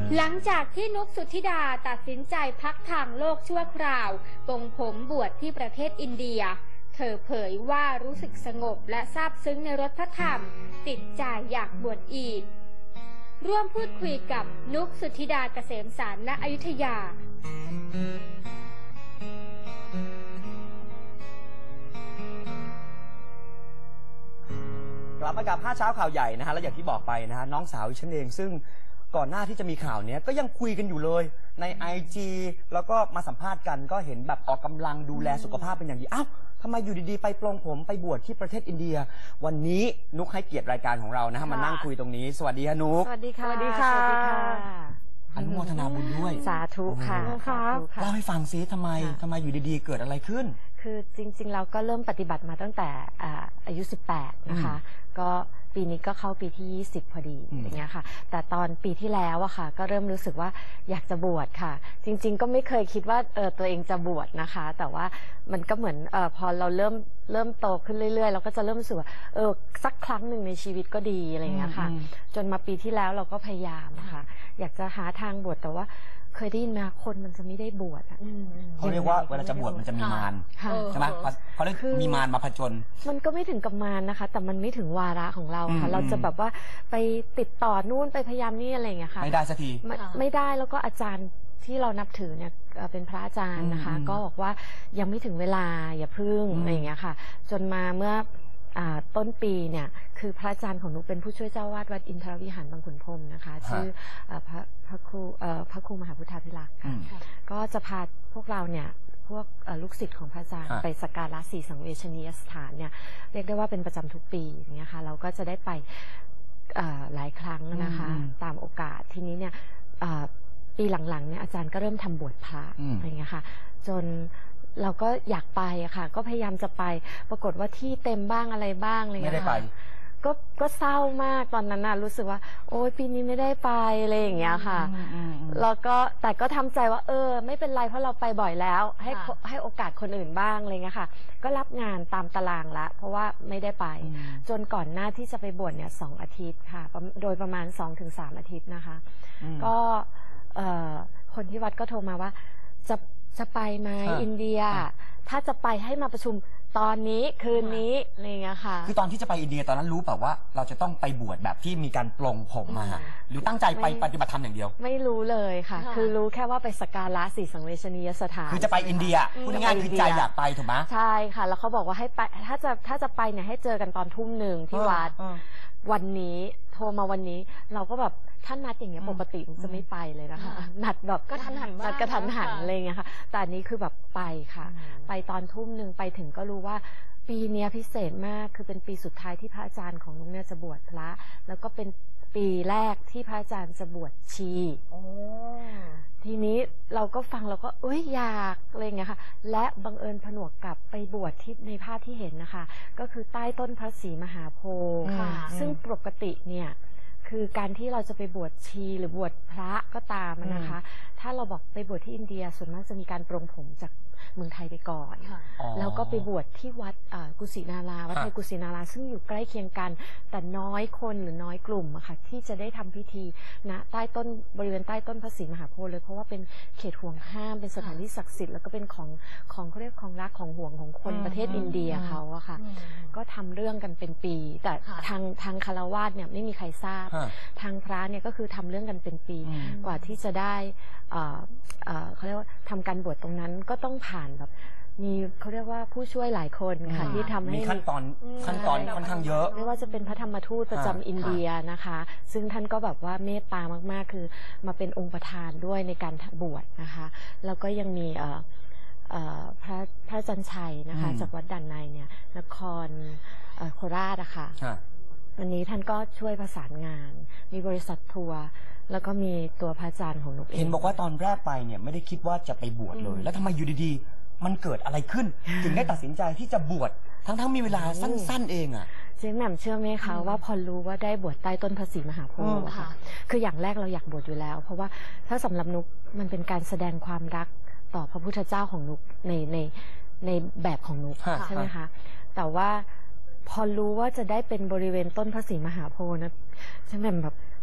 หลังจากที่นุกสุธิดาตัดสินใจพักทางโลกชั่วคราวปลงผมบวชที่ประเทศอินเดียเธอเผยว่ารู้สึกสงบและซาบซึ้งในรสพระธรรมติดใจอยากบวชอีกร่วมพูดคุยกับนุกสุธิดาเกษมสารณอยุธยากลับมากับ5 เช้าข่าวใหญ่นะฮะและอย่างที่บอกไปนะฮะน้องสาวฉันเองซึ่งก่อนหน้าที่จะมีข่าวนี้ก็ยังคุยกันอยู่เลยใน IG แล้วก็มาสัมภาษณ์กันก็เห็นแบบออกกำลังดูแลสุขภาพเป็นอย่างดีอ้าวทำไมอยู่ดีๆไปปลงผมไปบวชที่ประเทศอินเดียวันนี้นุกให้เกียรติรายการของเรานะฮะมานั่งคุยตรงนี้สวัสดีฮะนุกสวัสดีค่ะสวัสดีค่ะอนุโมทนาบุญด้วยสาธุค่ะเล่าให้ฟังซิทำไมอยู่ดีๆเกิดอะไรขึ้นคือจริงๆเราก็เริ่มปฏิบัติมาตั้งแต่อายุ18นะคะก็ปีนี้ก็เข้าปีที่20พอดีอย่างเงี้ยค่ะแต่ตอนปีที่แล้วอะค่ะก็เริ่มรู้สึกว่าอยากจะบวชค่ะจริงๆก็ไม่เคยคิดว่าตัวเองจะบวชนะคะแต่ว่ามันก็เหมือนพอเราเริ่มโตขึ้นเรื่อยๆเราก็จะเริ่มรู้สึกว่าสักครั้งหนึ่งในชีวิตก็ดีอะไรเงี้ยค่ะจนมาปีที่แล้วเราก็พยายามค่ะอยากจะหาทางบวชแต่ว่าเคยได้ยินไหมคนมันจะไม่ได้บวชเขาเรียกว่าเวลาจะบวชมันจะมีมารใช่ไหมเขาเรียกมีมารมาผจญมันก็ไม่ถึงกับมารนะคะแต่มันไม่ถึงวาระของเราค่ะเราจะแบบว่าไปติดต่อนู่นไปพยายามนี่อะไรอย่างเงี้ยค่ะไม่ได้สักทีไม่ได้แล้วก็อาจารย์ที่เรานับถือเนี่ยเป็นพระอาจารย์นะคะก็บอกว่ายังไม่ถึงเวลาอย่าพึ่งอะไรอย่างเงี้ยค่ะจนมาเมื่อต้นปีเนี่ยคือพระอาจารย์ของนุเป็นผู้ช่วยเจ้าวาดวัดอินทรวิหารบางขุนพรหมนะคะชื่อพระครูมหาพุทธาภิรักษ์ค่ะก็จะพาพวกเราเนี่ยพวกลูกศิษย์ของพระอาจารย์ไปสักการะ4 สังเวชนียสถานเนี่ยเรียกได้ว่าเป็นประจำทุกปีอย่างเงี้ยค่ะเราก็จะได้ไปหลายครั้งนะคะตามโอกาสทีนี้เนี่ยปีหลังๆเนี่ยอาจารย์ก็เริ่มทำบวชพระอะไรเงี้ยค่ะจนเราก็อยากไปอะค่ะก็พยายามจะไปปรากฏว่าที่เต็มบ้างอะไรบ้างอะไรเงี้ยค่ะก็เศร้ามากตอนนั้นน่ะรู้สึกว่าโอ๊ยปีนี้ไม่ได้ไปอะไรอย่างเงี้ยค่ะแล้วก็แต่ก็ทำใจว่าไม่เป็นไรเพราะเราไปบ่อยแล้วให้โอกาสคนอื่นบ้างอะไรเงี้ยค่ะก็รับงานตามตารางละเพราะว่าไม่ได้ไปจนก่อนหน้าที่จะไปบวชเนี่ย2 อาทิตย์ค่ะโดยประมาณ 2-3 อาทิตย์นะคะก็คนที่วัดก็โทรมาว่าจะไปไหมอินเดียถ้าจะไปให้มาประชุมตอนนี้คืนนี้อะไรเงี้ยค่ะคือตอนที่จะไปอินเดียตอนนั้นรู้เปล่าว่าเราจะต้องไปบวชแบบที่มีการปลงผมมาหรือตั้งใจไปปฏิบัติธรรมอย่างเดียวไม่รู้เลยค่ะคือรู้แค่ว่าไปสักการะ4 สังเวชนียสถานคือจะไปอินเดียพูดง่ายๆคือใจอยากไปถูกไหมใช่ค่ะแล้วเขาบอกว่าให้ไปถ้าจะไปเนี่ยให้เจอกันตอน 19:00 ที่วัดวันนี้โทรมาวันนี้เราก็แบบท่านนัดอย่างเงี้ยปกติจะไม่ไปเลยนะคะนัดแบบก็ทันหันนัดกระทันหันอะไรเงี้ยค่ะแต่อันนี้คือแบบไปค่ะไปตอน 19:00ไปถึงก็รู้ว่าปีนี้พิเศษมากคือเป็นปีสุดท้ายที่พระอาจารย์ของนุ๊กเนี่ยจะบวชพระแล้วก็เป็นปีแรกที่พระอาจารย์จะบวชชีทีนี้เราก็ฟังเราก็อยากอะไรเงี้ยค่ะและบังเอิญผนวกกับไปบวชที่ในภาพที่เห็นนะคะก็คือใต้ต้นพระศรีมหาโพธิ์ซึ่งปกติเนี่ยคือการที่เราจะไปบวชชีหรือบวชพระก็ตามนะคะถ้าเราบอกไปบวชที่อินเดียส่วนมากจะมีการปรงผมจากเมืองไทยไปก่อนแล้วก็ไปบวชที่วัดกุสินาราวัดไทยกุสินาราซึ่งอยู่ใกล้เคียงกันแต่น้อยคนหรือน้อยกลุ่มอะค่ะที่จะได้ทำพิธีณใต้ต้นบริเวณใต้ต้นพระศรีมหาโพธิ์เลยเพราะว่าเป็นเขตห่วงห้ามเป็นสถานที่ศักดิ์สิทธิ์แล้วก็เป็นของเขาเรียกของรักของห่วงของคนประเทศอินเดียเขาอะค่ะก็ทำเรื่องกันเป็นปีแต่ทางคฤหัสถ์เนี่ยไม่มีใครทราบทางพระเนี่ยก็คือทำเรื่องกันเป็นปีกว่าที่จะได้เขาเรียกว่าทำการบวชตรงนั้นก็ต้องผ่านแบบมีเขาเรียกว่าผู้ช่วยหลายคนค่ะที่ทำให้มีขั้นตอนค่อนข้างเยอะไม่ว่าจะเป็นพระธรรมทูตประจำอินเดียนะคะซึ่งท่านก็แบบว่าเมตตามากๆคือมาเป็นองค์ประธานด้วยในการบวชนะคะแล้วก็ยังมีพระจันชัยนะคะจากวัดด่านในเนี่ยนครโคราชอะค่ะวันนี้ท่านก็ช่วยประสานงานมีบริษัททัวร์แล้วก็มีตัวพระอาจารย์ของนุ๊กเห็นบอกว่าตอนแรกไปเนี่ยไม่ได้คิดว่าจะไปบวชเลยแล้วทำไมอยู่ดีๆมันเกิดอะไรขึ้นถึงได้ตัดสินใจที่จะบวชทั้งมีเวลาสั้นๆเองอะเจ๊แหม่มเชื่อไหมคะว่าพอรู้ว่าได้บวชใต้ต้นพระศรีมหาโพธิ์ค่ะคืออย่างแรกเราอยากบวชอยู่แล้วเพราะว่าถ้าสำหรับนุ๊กมันเป็นการแสดงความรักต่อพระพุทธเจ้าของนุ๊กในแบบของนุ๊กใช่ไหมคะแต่ว่าพอรู้ว่าจะได้เป็นบริเวณต้นพระศรีมหาโพธิ์นะเจ๊แหม่มแบบ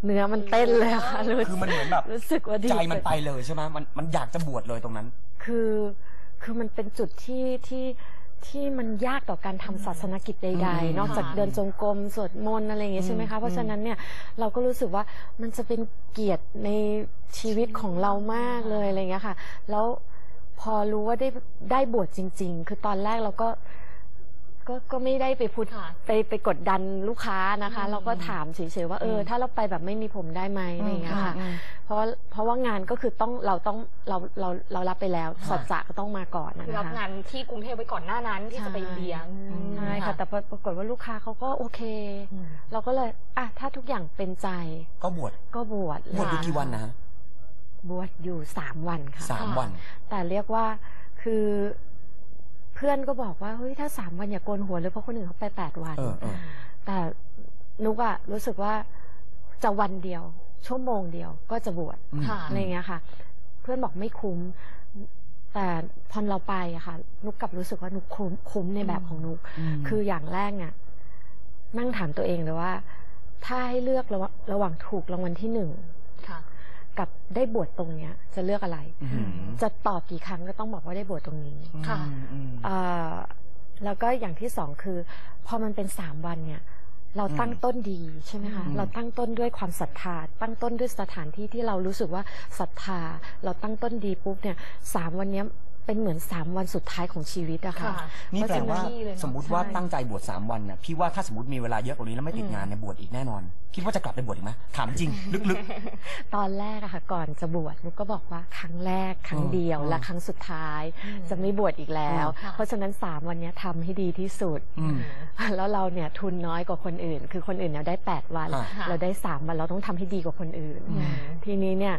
เนื้อมันเต้นเลยค่ะคือมันเหมือนแบบรู้สึกว่าดีใจมันไปเลยใช่ไหมมันอยากจะบวชเลยตรงนั้นคือมันเป็นจุดที่มันยากต่อการทำศาสนกิจใดๆนอกจากเดินจงกรมสวดมนต์อะไรอย่างเงี้ยใช่ไหมคะเพราะฉะนั้นเนี่ยเราก็รู้สึกว่ามันจะเป็นเกียรติในชีวิตของเรามากเลยอะไรเงี้ยค่ะแล้วพอรู้ว่าได้บวชจริงๆคือตอนแรกเราก็ไม่ได้ไปพูดไปกดดันลูกค้านะคะเราก็ถามเฉยๆว่าถ้าเราไปแบบไม่มีผมได้ไหมอะไรอย่างเงี้ยค่ะเพราะว่างานก็คือเรารับไปแล้วสัจจะก็ต้องมาก่อนนะคะรับงานที่กรุงเทพไว้ก่อนหน้านั้นที่จะไปอินเดียใช่ค่ะแต่ปรากฏว่าลูกค้าเขาก็โอเคเราก็เลยถ้าทุกอย่างเป็นใจก็บวชอยู่กี่วันนะฮะบวชอยู่3 วันค่ะ 3 วันแต่เรียกว่าคือเพื่อนก็บอกว่าเฮ้ยถ้า3 วันอย่าโกนหัวเลยเพราะคนอื่นเขาไป8 วันแต่นุกรู้สึกว่าจะวันเดียวชั่วโมงเดียวก็จะบวชอะไรเงี้ยค่ะเพื่อนบอกไม่คุ้มแต่พอเราไปอะค่ะนุกกลับรู้สึกว่านุกคุ้มในแบบของนุกคืออย่างแรกเนี่ยนั่งถามตัวเองเลยว่าถ้าให้เลือกระหว่างถูกรางวัลที่1กับได้บวชตรงเนี้ยจะเลือกอะไรจะตอบกี่ครั้งก็ต้องบอกว่าได้บวชตรงนี้ค่ะแล้วก็อย่างที่2คือพอมันเป็น3 วันเนี่ยเราตั้งต้นดีใช่ไหมคะเราตั้งต้นด้วยความศรัทธาตั้งต้นด้วยสถานที่ที่เรารู้สึกว่าศรัทธาเราตั้งต้นดีปุ๊บเนี่ย3 วันเนี้ยเป็นเหมือน3 วันสุดท้ายของชีวิตอะค่ะนี่แปลว่าสมมุติว่าตั้งใจบวช3 วันน่ะพี่ว่าถ้าสมมติมีเวลาเยอะกว่านี้แล้วไม่ติดงานเนี่ยบวชอีกแน่นอนคิดว่าจะกลับไปบวชอีกไหมถามจริงลึกๆตอนแรกอะค่ะก่อนจะบวชนุกก็บอกว่าครั้งแรกครั้งเดียวและครั้งสุดท้ายจะไม่บวชอีกแล้วเพราะฉะนั้น3 วันนี้ทำให้ดีที่สุดแล้วเราเนี่ยทุนน้อยกว่าคนอื่นคือคนอื่นเนี่ยได้8 วันเราได้3 วันเราต้องทำให้ดีกว่าคนอื่นทีนี้เนี่ย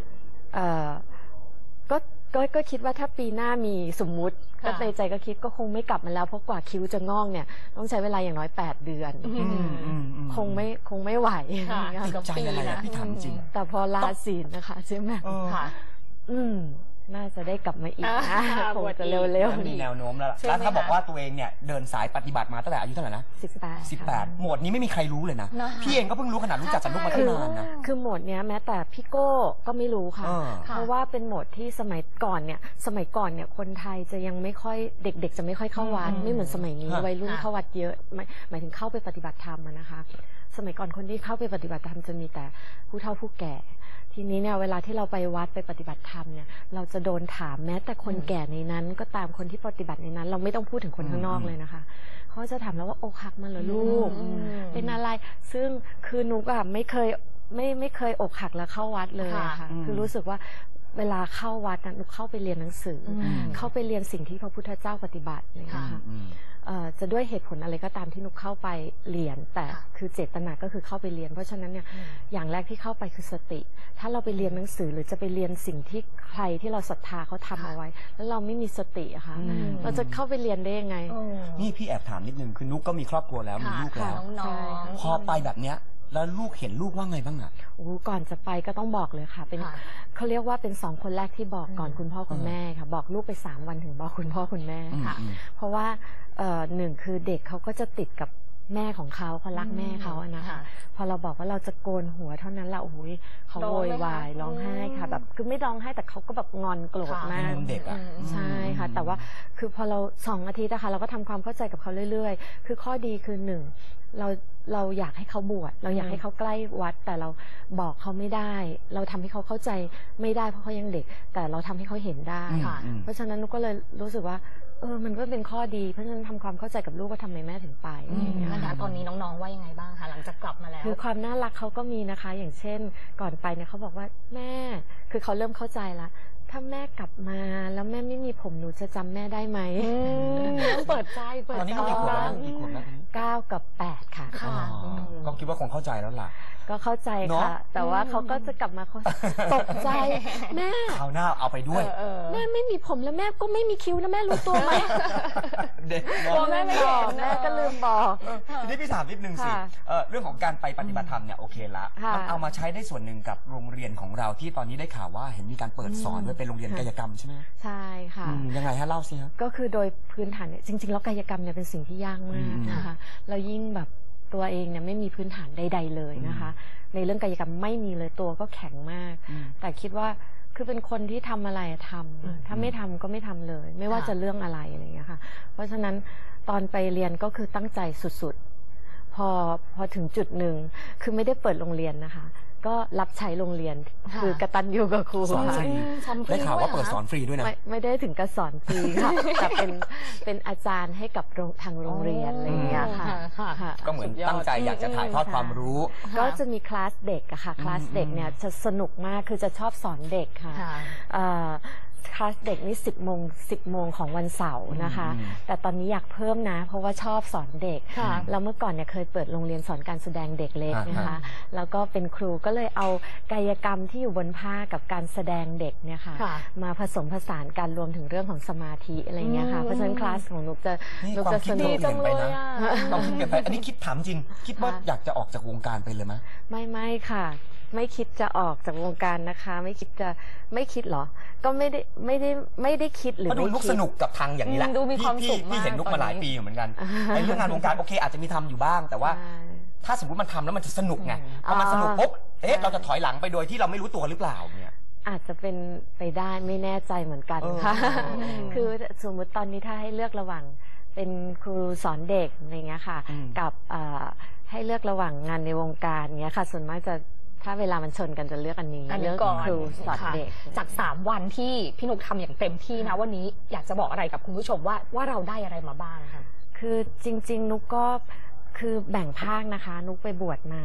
ก็คิดว่าถ้าปีหน้ามีสมมุติก็ในใจก็คิดก็คงไม่กลับมาแล้วเพราะกว่าคิ้วจะงอกเนี่ยต้องใช้เวลาอย่างน้อย8 เดือนคงไม่ไหวติดใจอะไรนะพี่ถามจริงแต่พอลาศีลนะคะใช่ไหมน่าจะได้กลับมาอีกนะคงจะเร็วๆมีแนวโน้มแล้วแล้วถ้าบอกว่าตัวเองเนี่ยเดินสายปฏิบัติมาตั้งแต่อายุเท่าไหร่นะ18โหมดนี้ไม่มีใครรู้เลยนะพี่เองก็เพิ่งรู้ขนาดรู้จักกับนุกมาตั้งนานนะคือโหมดเนี้ยแม้แต่พี่โก้ก็ไม่รู้ค่ะเพราะว่าเป็นโหมดที่สมัยก่อนเนี่ยคนไทยจะยังไม่ค่อยเด็กๆจะไม่ค่อยเข้าวัดไม่เหมือนสมัยนี้วัยรุ่นเข้าวัดเยอะหมายถึงเข้าไปปฏิบัติธรรมนะคะสมัยก่อนคนที่เข้าไปปฏิบัติธรรมจะมีแต่ผู้เฒ่าผู้แก่ทีนี้เนี่ยเวลาที่เราไปวัดไปปฏิบัติธรรมเนี่ยเราจะโดนถามแม้แต่คนแก่ในนั้นก็ตามคนที่ปฏิบัติในนั้นเราไม่ต้องพูดถึงคนข้างนอกเลยนะคะเขาจะถามแล้วว่าอกหักมาเหรอลูกเป็นอะไรซึ่งคือนุกไม่เคยอกหักแล้วเข้าวัดเลยค่ะคือรู้สึกว่าเวลาเข้าวัดนุกเข้าไปเรียนหนังสือเข้าไปเรียนสิ่งที่พระพุทธเจ้าปฏิบัติเลยค่ะจะด้วยเหตุผลอะไรก็ตามที่นุกเข้าไปเรียนแต่คือเจตนาก็คือเข้าไปเรียนเพราะฉะนั้นเนี่ยอย่างแรกที่เข้าไปคือสติถ้าเราไปเรียนหนังสือหรือจะไปเรียนสิ่งที่ใครที่เราศรัทธาเขาทำเอาไว้แล้วเราไม่มีสติอะค่ะเราจะเข้าไปเรียนได้ยังไงนี่พี่แอบถามนิดนึงคือนุกก็มีครอบครัวแล้วมีลูกแล้วพอไปแบบเนี้ยแล้วลูกเห็นลูกว่าไงบ้างอะก่อนจะไปก็ต้องบอกเลยค่ะเป็นเขาเรียกว่าเป็น2 คนแรกที่บอกก่อนคุณพ่อคุณแม่ค่ะบอกลูกไป3 วันถึงบอกคุณพ่อคุณแม่ค่ะเพราะว่า1คือเด็กเขาก็จะติดกับแม่ของเขารักแม่เขาอะนะคะพอเราบอกว่าเราจะโกนหัวเท่านั้นละโอ้ยเขาโวยวายร้องไห้ค่ะแบบคือไม่ร้องไห้แต่เขาก็แบบงอนโกรธมากเด็กอะใช่ค่ะแต่ว่าคือพอเรา2 อาทิตย์นะคะเราก็ทำความเข้าใจกับเขาเรื่อยๆคือข้อดีคือ1เราอยากให้เขาบวชเราอยากให้เขาใกล้วัดแต่เราบอกเขาไม่ได้เราทำให้เขาเข้าใจไม่ได้เพราะเขายังเด็กแต่เราทำให้เขาเห็นได้เพราะฉะนั้นนุกก็เลยรู้สึกว่ามันก็เป็นข้อดีเพราะฉะนั้นทำความเข้าใจกับลูกว่าทำไมแม่ถึงไปนะคะตอนนี้น้องๆว่ายังไงบ้างคะหลังจากกลับมาแล้วคือความน่ารักเขาก็มีนะคะอย่างเช่นก่อนไปเนี่ยเขาบอกว่าแม่คือเขาเริ่มเข้าใจละถ้าแม่กลับมาแล้วแม่ไม่มีผมหนูจะจำแม่ได้ไหมเปิดใจตอนนี้กี่ขวบแล้ว 9 กับ 8ค่ะก็คิดว่าคงเข้าใจแล้วล่ะก็เข้าใจค่ะแต่ว่าเขาก็จะกลับมาเขาตกใจแม่คราวหน้าเอาไปด้วยแม่ไม่มีผมแล้วแม่ก็ไม่มีคิ้วนะแม่รู้ตัวไหมเด็กแม่ไม่บอกแม่ก็ลืมบอกทีนี้พี่ถามนิดนึงสิเรื่องของการไปปฏิบัติธรรมเนี่ยโอเคละมันเอามาใช้ได้ส่วนหนึ่งกับโรงเรียนของเราที่ตอนนี้ได้ข่าวว่าเห็นมีการเปิดสอนด้วยเป็นโรงเรียนกายกรรมใช่ไหมใช่ค่ะยังไงฮะเล่าสิฮะก็คือโดยพื้นฐานเนี่ยจริงๆแล้วกายกรรมเนี่ยเป็นสิ่งที่ยากมากนะคะเรายิ่งแบบตัวเองเนี่ยไม่มีพื้นฐานใดๆเลยนะคะ ในเรื่องกายกรรมไม่มีเลยตัวก็แข็งมาก แต่คิดว่าคือเป็นคนที่ทำอะไรทำถ้าไม่ทำก็ไม่ทำเลย ไม่ว่าจะเรื่องอะไรอะไรอย่างเงี้ยค่ะเพราะฉะนั้นตอนไปเรียนก็คือตั้งใจสุดๆพอถึงจุดหนึ่งคือไม่ได้เปิดโรงเรียนนะคะ ก็รับใช้โรงเรียนคือกตัญญูกับครูสอนฟค่ะรีได้ข่าวว่าเปิดสอนฟรีด้วยนะไม่ได้ถึงกับสอนฟรีค่ะ แต่เป็นอาจารย์ให้กับทางโรงเรียนอะไรอย่างเงี้ยค่ะค่ะก็เหมือนตั้งใจอยากจะถ่ายทอดความรู้ก็จะมีคลาสเด็กอะค่ะคลาสเด็กเนี่ยจะสนุกมากคือจะชอบสอนเด็กค่ะคลาสเด็กนี่10 โมงของวันเสาร์นะคะแต่ตอนนี้อยากเพิ่มนะเพราะว่าชอบสอนเด็กแล้วเมื่อก่อนเนี่ยเคยเปิดโรงเรียนสอนการแสดงเด็กเล็กนะคะแล้วก็เป็นครูก็เลยเอากายกรรมที่อยู่บนผ้ากับการแสดงเด็กเนี่ยค่ะมาผสมผสานกันรวมถึงเรื่องของสมาธิอะไรเงี้ยค่ะเพราะฉะนั้นคลาสของนุกจะสนุกจังเลยต้องคิดเปลี่ยนไปอันนี้คิดถามจริง คิดว่าอยากจะออกจากวงการไปเลยไหมไม่ค่ะไม่คิดจะออกจากวงการนะคะไม่คิดเหรอก็ไม่ได้คิดหรือก็ดูไม่ลูกคิสดนุกกับทางอย่างนี้แหละดูมีความสุขมากพี่เห็นนุกมาหลายปีอยู่เหมือนกันในเรื่องงานวงการโอเคอาจจะมีทำอยู่บ้าง แต่ว่าถ้าสมมติมันทำแล้วมันจะสนุกไงพอมันสนุกปุ๊บเราจะถอยหลังไปโดยที่เราไม่รู้ตัวหรือเปล่าเนี่ยอาจจะเป็นไปได้ไม่แน่ใจเหมือนกันค่ะคือสมมติตอนนี้ถ้าให้เลือกระหว่างเป็นครูสอนเด็กอะไรเงี้ยค่ะกับให้เลือกระหว่างงานในวงการเงี้ยค่ะส่วนมากจะถ้าเวลามันชนกันจะเลือกอันนี้เลือกครูสอนเด็กจาก3 วันที่พี่นุกทำอย่างเต็มที่นะวันนี้อยากจะบอกอะไรกับคุณผู้ชมว่าเราได้อะไรมาบ้างคะคือจริงๆนุกก็คือแบ่งภาคนะคะนุกไปบวชมา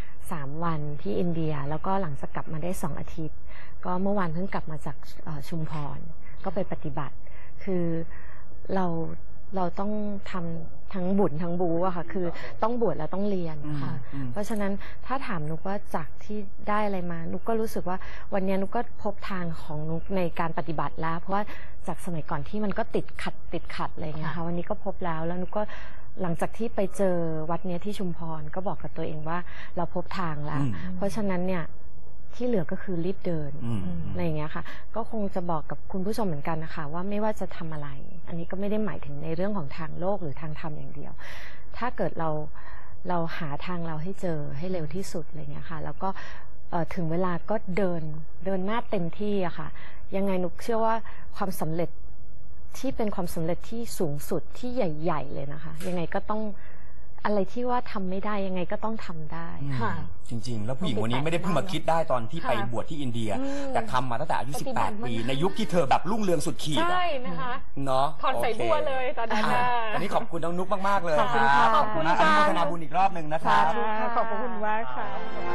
3 วันที่อินเดียแล้วก็หลังจากกลับมาได้2 อาทิตย์ก็เมื่อวานเพิ่งกลับมาจากชุมพรก็ไปปฏิบัติคือเราต้องทำทั้งบุญทั้งบูอะค่ะคือต้องบวชแล้วต้องเรียนนะคะเพราะฉะนั้นถ้าถามนุกว่าจากที่ได้อะไรมานุกก็รู้สึกว่าวันนี้นุกก็พบทางของนุกในการปฏิบัติแล้วเพราะว่าจากสมัยก่อนที่มันก็ติดขัดอะไรเงี้ยค่ะวันนี้ก็พบแล้วนุกก็หลังจากที่ไปเจอวัดเนี้ยที่ชุมพรก็บอกกับตัวเองว่าเราพบทางแล้วเพราะฉะนั้นเนี่ยที่เหลือก็คือรีบเดินอะไรอย่างเงี้ยค่ะก็คงจะบอกกับคุณผู้ชมเหมือนกันนะคะว่าไม่ว่าจะทำอะไรอันนี้ก็ไม่ได้หมายถึงในเรื่องของทางโลกหรือทางธรรมอย่างเดียวถ้าเกิดเราหาทางเราให้เจอให้เร็วที่สุดอะไรเงี้ยค่ะแล้วก็ถึงเวลาก็เดินหน้าเต็มที่อะค่ะยังไงนุกเชื่อว่าความสำเร็จที่เป็นความสำเร็จที่สูงสุดที่ใหญ่ๆเลยนะคะยังไงก็ต้องอะไรที่ว่าทำไม่ได้ยังไงก็ต้องทำได้จริงๆแล้วผู้หญิงวันนี้ไม่ได้เพิ่งมาคิดได้ตอนที่ไปบวชที่อินเดียแต่ทำมาตั้งแต่อายุ18 ปีในยุคที่เธอแบบรุ่งเรืองสุดขีดใช่นะคะเนาะถอนใส่บัวเลยตอนนั้นวันนี้ขอบคุณน้องนุกมากๆเลยขอบคุณค่ะขอบคุณนะอนุโมทนาบุญอีกรอบหนึ่งนะครับขอบคุณมากค่ะ